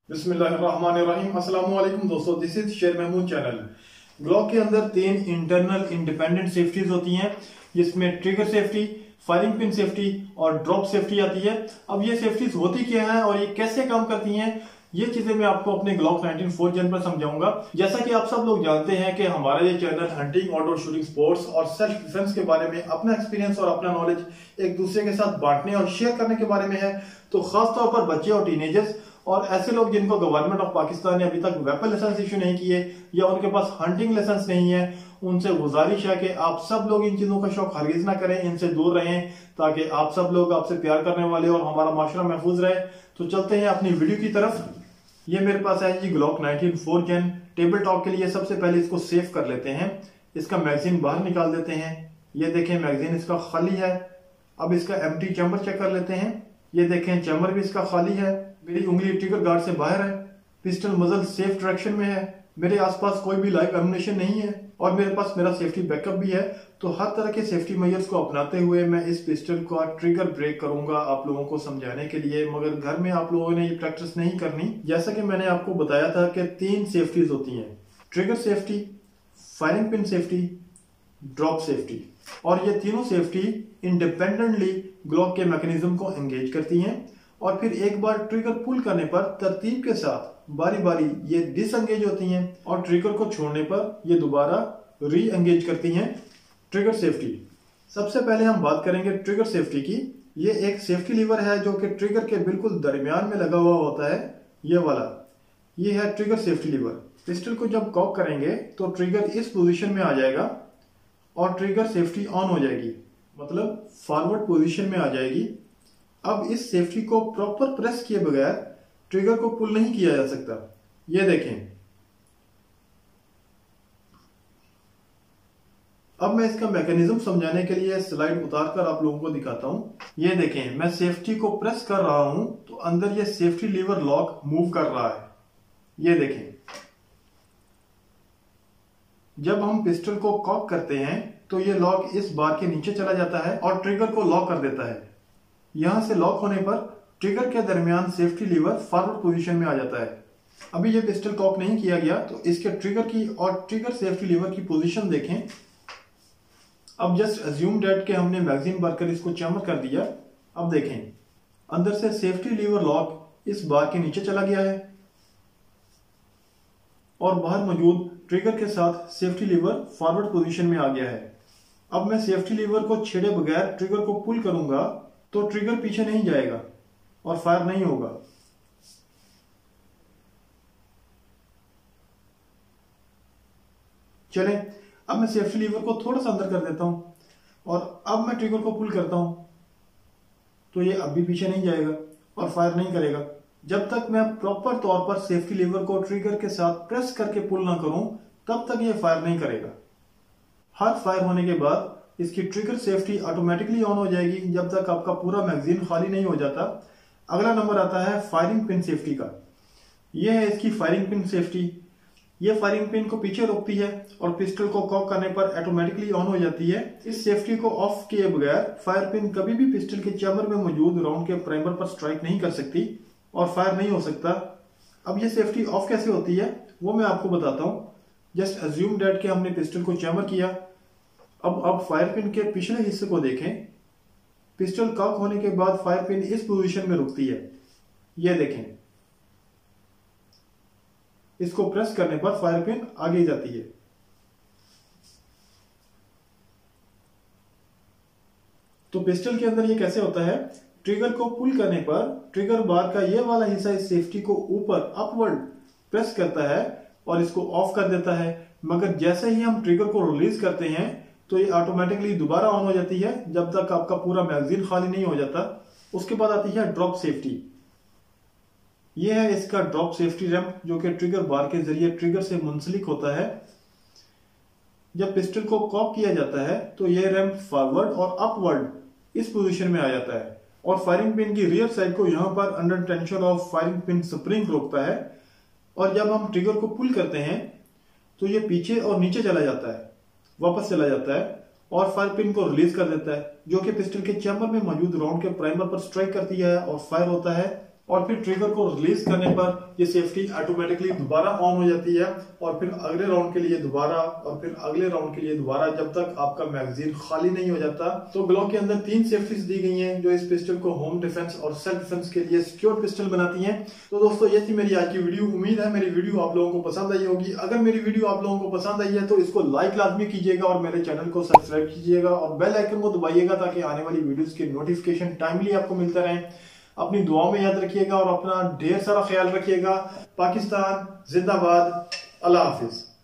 बिस्मिल्लाहिर्रहमानिर्रहीम। अस्सलाम वालेकुम दोस्तों, दिस इज शेर महमूद चैनल। ग्लॉक के अंदर 3 इंटरनल इंडिपेंडेंट सेफ्टीज होती हैं, जिसमें trigger safety, firing pin safety और ड्रॉप सेफ्टी आती है। अब ये सेफ्टीज होती क्या है और ये कैसे काम करती हैं, ये चीजें मैं आपको अपने ग्लॉक 19 4th Gen पर समझाऊंगा। जैसा कि आप सब लोग जानते हैं कि हमारा ये channel hunting, outdoor shooting sports और सेल्फ डिफेंस के बारे में अपना एक्सपीरियंस और अपना नॉलेज एक दूसरे के साथ बांटने और शेयर करने के बारे में है। तो खास तौर पर बच्चे और टीनेजर्स और ऐसे लोग जिनको गवर्नमेंट ऑफ पाकिस्तान ने अभी तक वेपन लाइसेंस इशू नहीं किए या उनके पास हंटिंग लाइसेंस नहीं है, उनसे गुजारिश है कि आप सब लोग इन चीजों का शौक हरगिज ना करें, इनसे दूर रहें ताकि आप सब लोग आपसे प्यार करने वाले और हमारा माशरा महफूज रहे। तो चलते हैं अपनी वीडियो की तरफ। ये मेरे पास है जी Glock 19 4th Gen। Table talk के लिए सबसे पहले इसको सेव कर लेते हैं। इसका मैगजीन बाहर निकाल देते हैं। ये देखें मैगजीन इसका खाली है। अब इसका एम्प्टी चैम्बर चेक कर लेते हैं। ये देखें चैम्बर भी इसका खाली है। मेरी उंगली ट्रिगर गार्ड से बाहर है। पिस्टल मजल सेफ डायरेक्शन में है। मेरे आसपास कोई भी लाइव एम्युनिशन नहीं है और मेरे पास मेरा सेफ्टी बैकअप भी है। तो हर तरह के सेफ्टी मेजर्स को अपनाते हुए मैं इस पिस्टल का ट्रिगर ब्रेक करूंगा आप लोगों को समझाने के लिए, मगर घर में आप लोगों ने ये प्रैक्टिस नहीं करनी। जैसा कि मैंने आपको बताया था कि 3 सेफ्टीज होती हैं, trigger safety, firing pin safety, drop safety. और ये तीनों सेफ्टी इंडिपेंडेंटली ग्लॉक के मैकेनिज्म को एंगेज करती हैं और फिर एक बार ट्रिगर पुल करने पर तरतीब के साथ बारी बारी ये डिसएंगेज होती हैं और ट्रिगर को छोड़ने पर ये दोबारा री एंगेज करती हैं। ट्रिगर सेफ्टी, सबसे पहले हम बात करेंगे ट्रिगर सेफ्टी की। ये एक सेफ्टी लीवर है जो कि ट्रिगर के बिल्कुल दरमियान में लगा हुआ होता है। ये वाला, ये है ट्रिगर सेफ्टी लीवर। पिस्टल को जब कॉक करेंगे तो ट्रिगर इस पोजीशन में आ जाएगा और ट्रिगर सेफ्टी ऑन हो जाएगी, मतलब फॉरवर्ड पोजीशन में आ जाएगी। अब इस सेफ्टी को प्रॉपर प्रेस किए बगैर ट्रिगर को पुल नहीं किया जा सकता। ये देखें, अब मैं इसका मैकेनिज्म समझाने के लिए स्लाइड उतारकर आप लोगों को दिखाता हूं। ये देखें, मैं सेफ्टी को प्रेस कर रहा हूं तो अंदर ये सेफ्टी लीवर लॉक मूव कर रहा है। ये देखें, जब हम पिस्टल को कॉक करते हैं तो ये लॉक इस बार के नीचे चला जाता है और ट्रिगर को लॉक कर देता है। यहां से लॉक होने पर ट्रिगर के दरमियान सेफ्टी लीवर फॉरवर्ड पोजीशन में आ जाता है। अभी ये पिस्टल कॉक नहीं किया गया तो इसके ट्रिगर की और ट्रिगर सेफ्टी लीवर की पोजीशन देखें। अब जस्ट अज्यूम दैट के हमने मैगजीन भरकर इसको चैम्बर कर दिया। अब देखें, अंदर से सेफ्टी लीवर लॉक इस बार के नीचे चला गया है और बाहर मौजूद ट्रिगर के साथ सेफ्टी लीवर फॉरवर्ड पोजीशन में आ गया है। अब मैं सेफ्टी लीवर को छेड़े बगैर ट्रिगर को पुल करूंगा तो ट्रिगर पीछे नहीं जाएगा और फायर नहीं होगा। चलें, अब मैं सेफ्टी लीवर को थोड़ा सा अंदर कर देता हूं और अब मैं ट्रिगर को पुल करता हूं तो ये अब भी पीछे नहीं जाएगा और फायर नहीं करेगा। जब तक मैं प्रॉपर तौर पर सेफ्टी लीवर को ट्रिगर के साथ प्रेस करके पुल ना करूं तब तक ये फायर नहीं करेगा। हर फायर होने के बाद इसकी ट्रिगर सेफ्टी ऑटोमेटिकली ऑन हो जाएगी जब तक आपका पूरा मैगजीन खाली नहीं हो जाता। अगला नंबर आता है फायरिंग पिन सेफ्टी का। यह है इसकी फायरिंग पिन सेफ्टी। यह फायरिंग पिन को पीछे रोकती है और पिस्टल को कॉक करने पर ऑटोमेटिकली ऑन हो जाती है। इस सेफ्टी को ऑफ किए बगैर फायर पिन कभी भी पिस्टल के चैम्बर में मौजूद राउंड के प्राइमर पर स्ट्राइक नहीं कर सकती और फायर नहीं हो सकता। अब यह सेफ्टी ऑफ कैसे होती है वो मैं आपको बताता हूं। जस्ट अज्यूम दैट के हमने पिस्टल को चैम्बर किया। अब फायर पिन के पिछले हिस्से को देखें। पिस्टल कॉक होने के बाद फायर पिन इस पोजीशन में रुकती है। यह देखें, इसको प्रेस करने पर फायर पिन आगे जाती है। तो पिस्टल के अंदर ये कैसे होता है, ट्रिगर को पुल करने पर ट्रिगर बार का ये वाला हिस्सा इस सेफ्टी को ऊपर अपवर्ड प्रेस करता है और इसको ऑफ कर देता है, मगर जैसे ही हम ट्रिगर को रिलीज करते हैं तो ये ऑटोमेटिकली दोबारा ऑन हो जाती है जब तक आपका पूरा मैगजीन खाली नहीं हो जाता। उसके बाद आती है ड्रॉप सेफ्टी। यह है इसका ड्रॉप सेफ्टी रैंप जो कि ट्रिगर बार के जरिए ट्रिगर से मुंसलिक होता है। जब पिस्टल को कॉक किया जाता है तो यह रैंप फॉरवर्ड और अपवर्ड इस पोजीशन में आ जाता है और फायरिंग पिन की रियर साइड को यहां पर under tension of firing pin spring रोकता है और जब हम ट्रिगर को पुल करते हैं तो यह पीछे और नीचे चला जाता है, वापस चला जाता है और फायर पिन को रिलीज कर देता है जो कि पिस्टल के चैम्बर में मौजूद राउंड के प्राइमर पर स्ट्राइक करती है और फायर होता है और फिर ट्रिगर को रिलीज करने पर ये सेफ्टी ऑटोमेटिकली दोबारा ऑन हो जाती है और फिर अगले राउंड के लिए दोबारा और फिर अगले राउंड के लिए दोबारा, जब तक आपका मैगजीन खाली नहीं हो जाता। तो ग्लॉक के अंदर 3 सेफ्टीज दी गई हैं जो इस पिस्टल को होम डिफेंस और सेल्फ डिफेंस के लिए सिक्योर पिस्टल बनाती हैं। तो दोस्तों ये थी मेरी आज की वीडियो। उम्मीद है मेरी वीडियो आप लोगों को पसंद आई होगी। अगर मेरी वीडियो आप लोगों को पसंद आई है तो इसको लाइक लाजमी कीजिएगा और मेरे चैनल को सब्सक्राइब कीजिएगा और बेल आइकन को दबाइएगा ताकि आने वाली वीडियोस के नोटिफिकेशन टाइमली आपको मिलता रहे। अपनी दुआओं में याद रखिएगा और अपना ढेर सारा ख्याल रखिएगा। पाकिस्तान जिंदाबाद। अल्लाह हाफिज।